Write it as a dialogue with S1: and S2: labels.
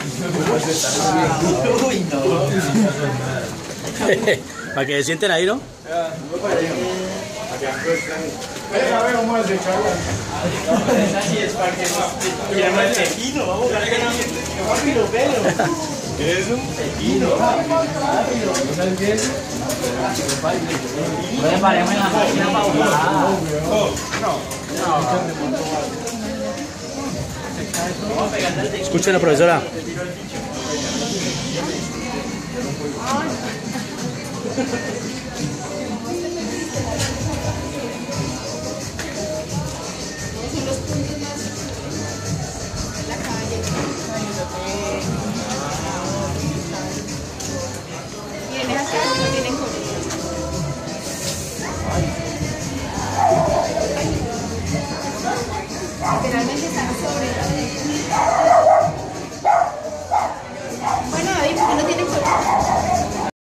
S1: Uy, no.
S2: Para que se sienten ahí, ¿no?
S3: Venga, a ver, vamos a descargar.
S1: Así es para que no llama el pepino, vamos a ver rápido, pelo. Es un pepino. Puede pararme en la máquina para volar.
S2: Escuchen a la profesora.